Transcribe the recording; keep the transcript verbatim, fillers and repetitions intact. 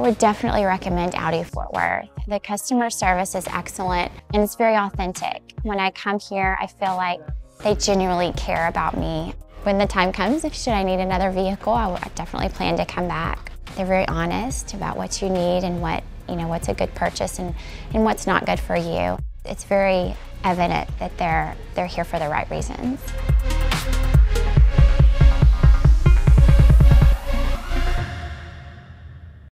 would definitely recommend Audi Fort Worth. The customer service is excellent and it's very authentic. When I come here, I feel like they genuinely care about me. When the time comes, if should I need another vehicle, I would definitely plan to come back. They're very honest about what you need and what, you know, what's a good purchase and, and what's not good for you. It's very evident that they're, they're here for the right reasons.